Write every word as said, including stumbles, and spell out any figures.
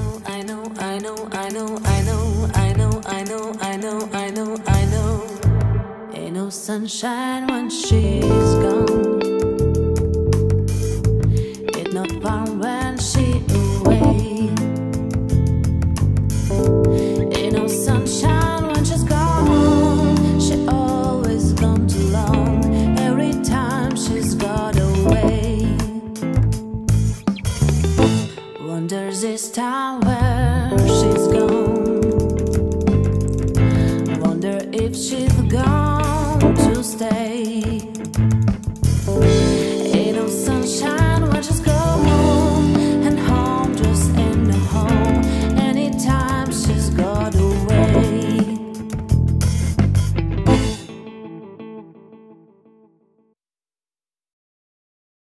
know, I know, I know, I know, I know, I know, I know, I know, I know, I know. Ain't no sunshine when she's gone. It's not fun when she away. Ain't no sunshine when she's gone. She always gone too long. Every time she's got away. Wonders this time.